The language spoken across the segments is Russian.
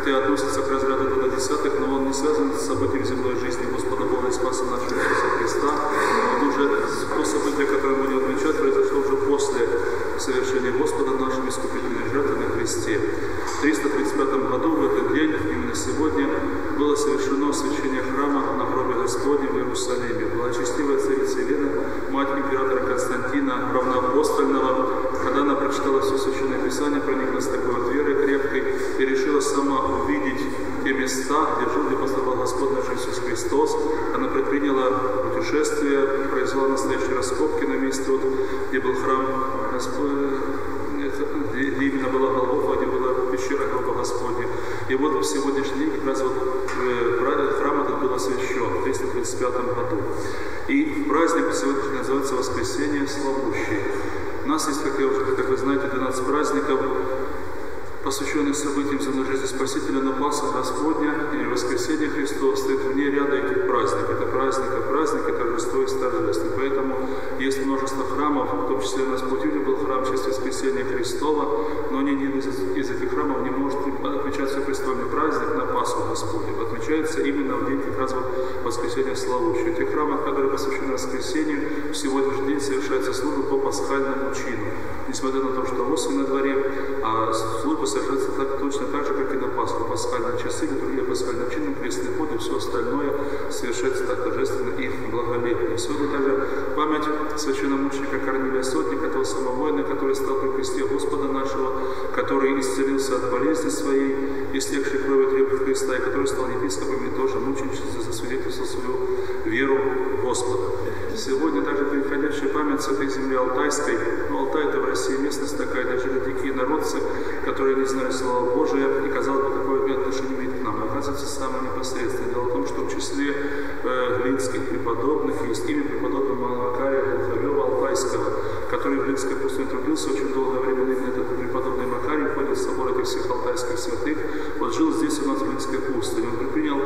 хотя относится к разряду десятых, но он не связан с событием земной жизни Господа Бога и Спаса нашего Иисуса Христа. Он уже то событие, которое мы будем отмечать, произошло уже после совершения Господа нашей искупительной жертвы на Христе. В 335 году, в этот день, именно сегодня, было совершено освящение храма на гробе Господнем в Иерусалиме. Благочестивая царица Елена, мать императора Константина, равноапостольного, когда она прочитала все Священное Писание, прониклась такой вот верой крепкой и решила сама увидеть те места, где жил, где послал Господь наш Иисус Христос. Она предприняла путешествие, произвела настоящие раскопки на месте, вот, где был храм Господь, где именно была Голгофа, где была пещера гроба Господня. И вот в сегодняшний день как раз вот храм этот был освящен в 335 году. И праздник сегодня называется Воскресение Славущее. У нас есть, как вы знаете, 12 праздников, посвященных событиям земной жизни Спасителя, но Пасха Господня и Воскресение Христова стоит вне ряда этих праздников. Это праздники, торжество и торжеств. И поэтому есть множество храмов, в том числе у нас в Путивле был храм в честь Воскресения Христова, но ни один из этих храмов не может отмечаться престольный праздник на Пасху Господню. Отмечается именно в день как раз вот Воскресения Славущего. В тех храмах, которые посвящены Воскресению, в сегодняшний день совершается служба по пасхальному чину. Несмотря на то, что осень на дворе, а служба совершается точно так же, как и на Пасху. Пасхальные часы, литургия пасхальным чином, крестный ход и все остальное совершается так торжественно и благолепно. Сегодня также память священномученика Корнилия Сотника, того самого воина, который стал при кресте Господа нашего, который исцелился от болезни своей, истекшей кровью треб Христа, и который стал епископом и тоже мученичеством, засвидетельствовал свою веру в Господа. Сегодня также переходящая память с этой земли Алтайской. Алтай — это в России местность такая, где жили дикие народцы, которые не знали Слова Божия, и, казалось бы, какое отношение имеет к нам. Оказывается, самое непосредственное. Дело в том, что в числе глинских преподобных есть имя преподобного Макария Волховева Алтайского, который в Глинской пустыне трудился очень долгое время. Именно этот преподобный Макарий входил в собор этих всех алтайских святых. Вот жил здесь у нас в Глинской пустыне. Он предпринял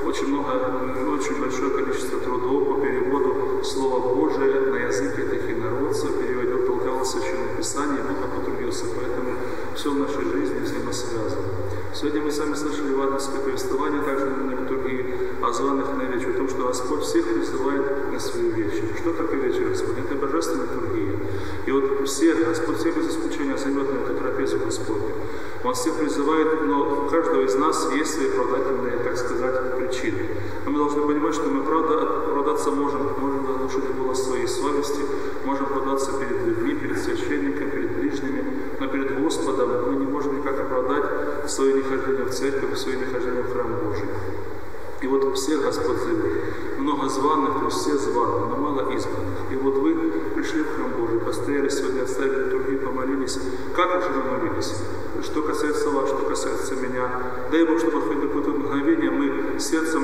очень большое количество трудов по переводу Слова Божия на язык этих инородцев, переводил, толковал Священное Писание, и много потрудился. Поэтому все в нашей жизни взаимосвязано. Сегодня мы сами слышали евангельское повествование, также на литургии о званых на вечер, о том, что Господь всех призывает на свою вечерю. Что такое вечер Господь? Это божественная литургия. И вот Господь всех без исключения зовет на эту трапезу Господню. Он всех призывает, но у каждого из нас есть свои оправдательные, так сказать, причины. Но мы должны понимать, что мы оправдаться можем нарушить голос своей совести, можем оправдаться перед людьми, перед священником, перед ближними, но перед Господом мы не можем никак оправдать свое нехождение в церковь, свое нехождение в храм Божий. И вот всех Господь зовет. Много званых, то есть все званые, но мало избранных. И вот вы пришли в храм Божий, постояли сегодня, оставили литургию, помолились. Как уже вы молились? Что касается вас, что касается меня. Дай Бог, чтобы хоть до какое-то мгновение мы сердцем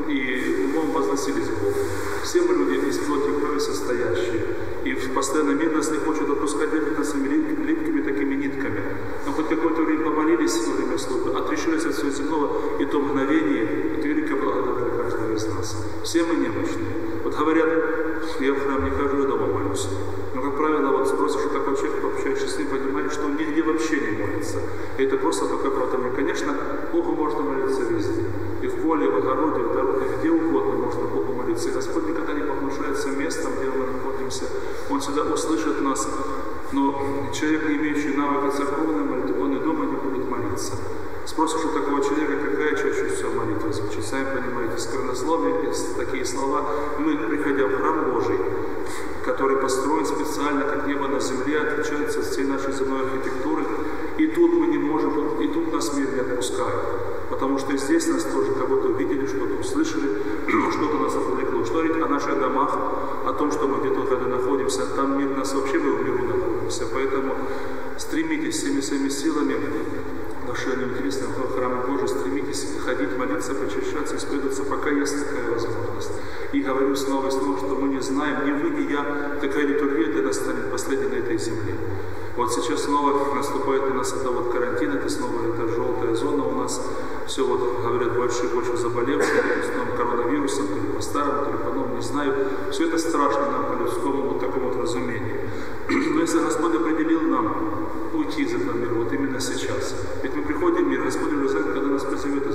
и умом возносились к Богу. Все мы люди из плоти и крови состоящие. И постоянно мир нас не хочет отпускать, держит нас липкими такими нитками. Но хоть какое-то время помолились во время службы, отрешились от всего земного, и то мгновение, это великое благо для каждого из нас. Все мы немощные. Вот говорят, я в храм не хожу, я дома молюсь. Но, как правило, вот спросишь у такого человека, пообщаешься с ним, понимаешь, что он нигде вообще не молится. И это просто такое оправдание. Конечно, Богу можно молиться везде. И в поле, в огороде, в дороге, где угодно можно Богу молиться. И Господь никогда не погнушается местом, где мы находимся. Он всегда услышит нас. Но человек, не имеющий навыка церковной молитвы, он и дома не будет молиться. Спросишь у такого человека, какая чаще всего молитва звучит. Сами понимаете, сквернословие, такие слова. Мы, приходя в храм Божий, который построен специально, как небо на земле, отличается от всей нашей земной архитектуры, и тут мы не можем, и тут нас мир не отпускает. Потому что здесь нас тоже кого-то увидели, что-то услышали, что-то нас отвлекло. Что говорить о наших домах, о том, что мы где-то когда находимся, там мир нас вообще, мы в миру находимся. Поэтому стремитесь всеми своими силами, душевным интересом в храме Божий, стремитесь ходить, молиться, причащаться, исповедоваться, пока есть такая возможность. И говорю снова и снова, что мы не знаем, ни вы, ни я, такая литургия для нас станет последней на этой земле. Вот сейчас снова наступает на нас это вот карантин, это снова эта желтая зона у нас. Все вот, говорят, больше и больше заболевших, коронавирусом, то ли по-старому, то ли по-новому, не знаю. Все это страшно нам по людскому вот такому вот разумению. Но если Господь определил нам уйти из этого мира, вот именно сейчас. Ведь мы приходим в мир, Господь уже знает, когда нас призовет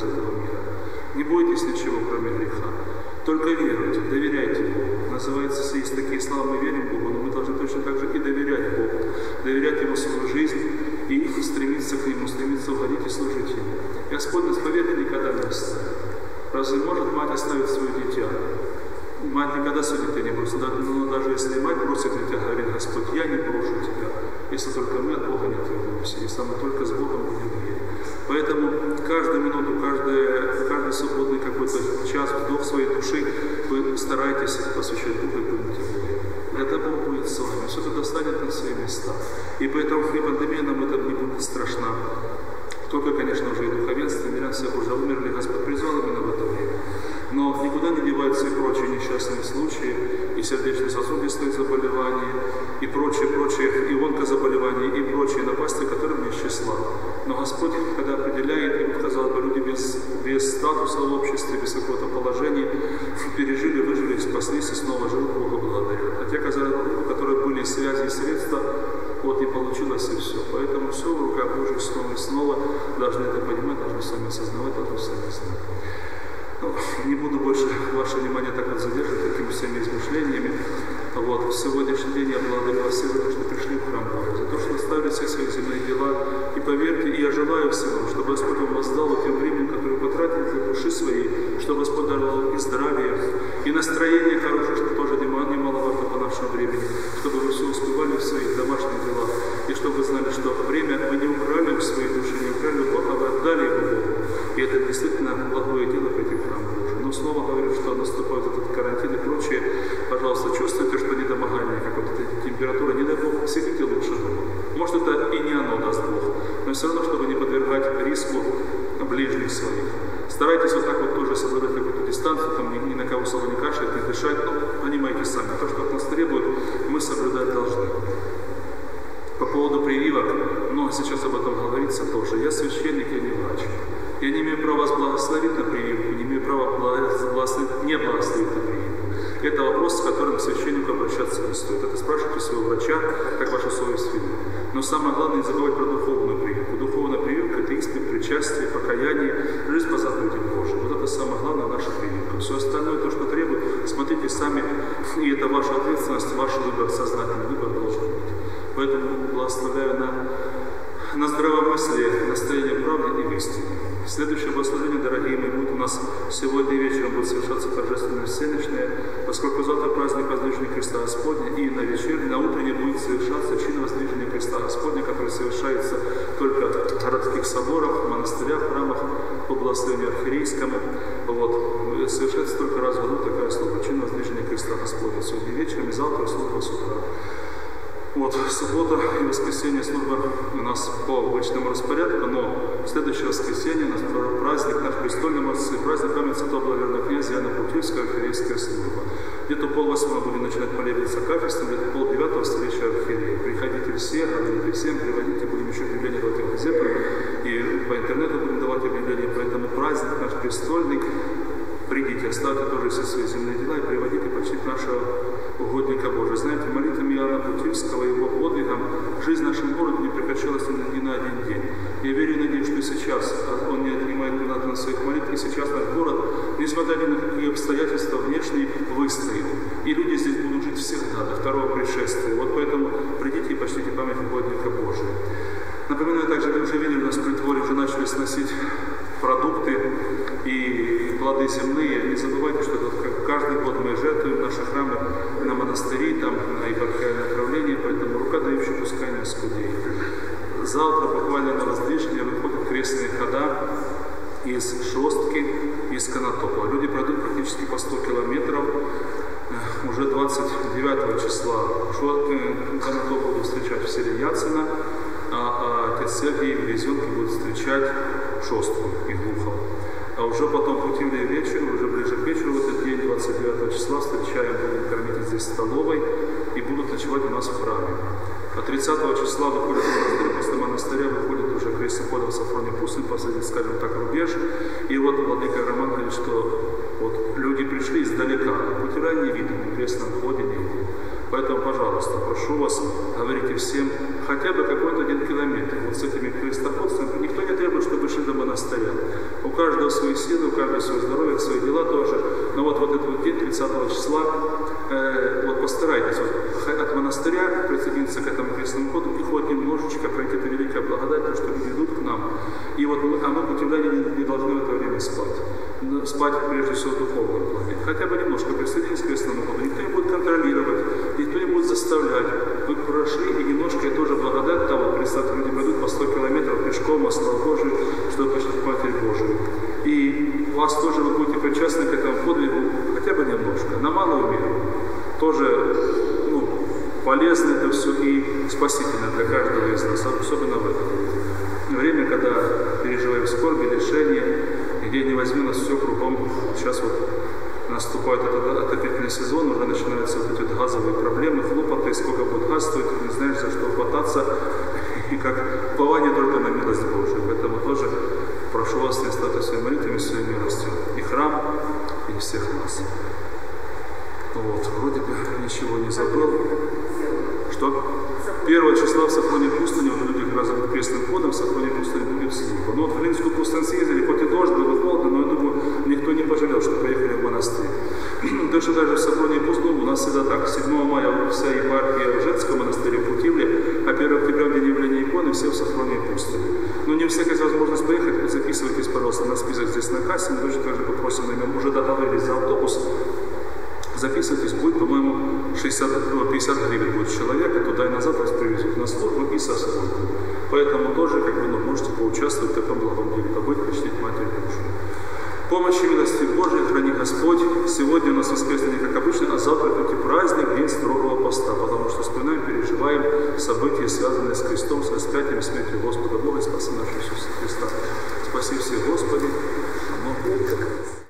Ему свою жизнь и стремиться к Нему, стремиться уходить и служить Ему. Господь нас, поверьте, никогда не оставит. Разве может мать оставить свое дитя? Мать никогда свое дитя не бросит. Но даже если мать бросит дитя, говорит Господь, я не брошу тебя, если только мы от Бога не отвернемся, если мы только с Богом будем верить. Поэтому каждую минуту, каждый свободный какой-то час, вдох своей души, вы стараетесь посвящать Богу и думать о Боге. Это Бог будет с вами, все это станет на свои места. И поэтому и пандемия нам это не будет страшна. Только, конечно, уже и духовенство, и мирян всех уже умерли, Господь призвал именно в это время. Но никуда не деваются и прочие несчастные случаи, и сердечно-сосудистые заболевания, и прочие, и онкозаболевания, и прочие напасти, которые не из числа. Но Господь, когда определяет, и, казалось бы, люди без статуса в обществе, без какого-то положения, пережили, выжили, спаслись и снова живут, Бога благодарят. А те, у которых были связи и средства, вот не получилось и все. Поэтому все в руках Божьих снова и снова. Должны это понимать, должны сами осознавать, должны сами знать. Ну, не буду больше ваше внимание так вот задерживать такими всеми измышлениями. Вот, в сегодняшний день я благодарю вас всех за то, что пришли в храм Божий, за то, что оставили все свои земные дела. И поверьте, и я желаю всего, чтобы Господь вам воздал тем временем, которое потратили для души своей, чтобы Господь дал и здравие, и настроение хорошее, что тоже немаловажно по нашему времени, чтобы вы все успевали в своих домашних делах, и чтобы вы знали, что время вы не украли в своей душе, не украли его, а вы отдали его Богу. И это действительно благое дело прийти в храм Божий. Но снова говорю, что наступает этот карантин и прочее. Пожалуйста, чувствуйте, что недомогание, как вот эта температура, не дай Бог, сидите лучше дома. Может, это и не оно даст Бог, но все равно, чтобы не подвергать риску ближних своих. Старайтесь вот так вот тоже соблюдать какую-то дистанцию, там ни на кого слово не кашлять, не дышать, но понимаете сами, то, что от нас требует, мы соблюдать должны. По поводу прививок, много сейчас об этом говорится тоже. Я священник, я не врач. Я не имею права вас благословить на прививку, не имею права не благословить на прививку. Это вопрос, с которым к священнику обращаться не стоит. Это спрашивайте своего врача, как ваша совесть велит. Но самое главное, не забывать про духовную прививку. Духовная прививка – это исповедь, причастие, покаяние, жизнь по заповедям Божьим. Вот это самое главное наша прививка. Все остальное, то, что требует, смотрите сами, и это ваша ответственность, ваш выбор, сознательный выбор должен быть. Поэтому благословляю на здравомыслие, настроение правды и в истине. Следующее благословение, дорогие мои, будет у нас сегодня вечером будет совершаться торжественное всеночное, поскольку завтра праздник воздвижения креста Господня, и на вечерне, на утренне будет совершаться чин воздвижения креста Господня, который совершается только в городских соборах, в монастырях, в храмах, по благословению архиерейскому. Вот. Совершается только раз в году такая служба, чин воздвижения креста Господня. Сегодня вечером и завтра служба с утра. Вот, суббота и воскресенье служба у нас по обычному распорядку, но в следующее воскресенье у нас праздник наш престольный мощный, праздник памяти святого благоверного князя Иоанна Путильского, архиерейская служба. Где-то 7:30 будем начинать молебен с акафистом, где-то 8:30 встреча архиерея. Приходите все, говорите всем, приводите, будем еще объявления давать в газетах, и по интернету будем давать объявления, поэтому праздник наш престольный. Придите, оставьте тоже все свои земные дела и приводите почтить нашего угодника Божия. Знаете, молитвами Иоанна Путильского, его подвигом, жизнь в нашем городе не прекращалась ни на один день. Я верю и надеюсь, что и сейчас он не отнимает на своих молитв, и сейчас наш город, несмотря ни на какие обстоятельства внешние, выстоит. И люди здесь будут жить всегда, до второго пришествия. Вот поэтому придите и почтите память угодника Божия. Напоминаю также, вы уже видели, у нас при дворе уже начали сносить продукты и плоды земные. Не забывайте, что каждый год мы жертвуем наши храмы на монастыри, там на епархиальное направление, поэтому рука дающая пускай не скудеет. Завтра буквально на воздвижение выходят крестные хода из Шостки, из Конотопа. Люди пройдут практически по 100 километров. Уже 29 числа Конотоп будут встречать в селе Яцино, а отец Сергий в Березенке будет встречать Шостку и Глухов. А уже потом путевный вечер, уже ближе к вечеру в этот день, 29 числа, встречаем, будем кормить здесь столовой и будут ночевать у нас в храме. А 30 числа выходят монастырь, после монастыря выходит уже крестный ход в Сафроне Пустынь, посадить, скажем так, рубеж. И вот владыка Роман говорит, что вот люди пришли издалека, а путера не видно, ни в крестном ходе не видно. Поэтому, пожалуйста, прошу вас, говорите всем хотя бы какой-то 1 километр. Вот с этими крестоходцами никто не требует, чтобы шли до монастыря. У каждого свои силы, у каждого свое здоровье, свои дела тоже. Но вот этот вот день, 30 числа, вот постарайтесь от монастыря присоединиться к этому крестному ходу и хоть немножечко пройти эту великую благодать, то, что люди идут к нам. И вот мы, путевляне, не должны в это время спать. Спать прежде всего в духовном плане. Хотя бы немножко присоединиться к крестному ходу. Никто не будет контролировать, никто не будет заставлять. Вы прошли, и немножко и тоже благодать там, вот представьте, люди пройдут по 100 километров пешком, во славу Божию, чтобы пошли к Матери Божию. И вас тоже вы будете причастны к этому подвигу, хотя бы немножко, на малую меру. Тоже полезно это все и спасительно для каждого из нас, особенно в это время, когда переживаем скорби, лишения, где не возьми нас все кругом. Сейчас вот наступает этот отопительный сезон, уже начинаются вот эти вот газовые проблемы, хлопоты, сколько будет газ стоить, не знаешь, за что хвататься, и как упование только на милость Божию. Поэтому тоже прошу вас не остаться своими молитвами, своей милостью, и храм, и всех нас. Вот, вроде бы ничего не забыл. Что? 1 числа в Сафронии пустыне, вот люди как раз за крестным ходом в Сафронии пустыне будет служба. Но вот в Римскую пустыню съездили, хоть и дождь был, и холодно, но я думаю, никто не пожалел, что поехали в монастырь. Точно даже в Сафронии пустыне у нас всегда так. 7 мая вся епархия в Женском монастыре в Путивле, а 1 октября в день явления иконы все в Сафронии пустыне. Но не у всех есть возможность поехать, записывайтесь, пожалуйста, на список здесь на кассе, мы точно также попросим, мы уже договорились за автобус. Записывайтесь, будет, по-моему, 50 гривен будет человека, туда и назад вас привезут на службу и со собой. Поэтому тоже, можете поучаствовать в таком благом деле, побыть, почтить Матерь Божию. Помощи милости Божией храни Господь. Сегодня у нас воскресенье, как обычно, а завтра хоть и праздник, день строгого поста, потому что вспоминаем, переживаем события, связанные с крестом, с распятием и смертью Господа Бога и спасением нашего Иисуса Христа. Спаси всех, Господи. Аминь.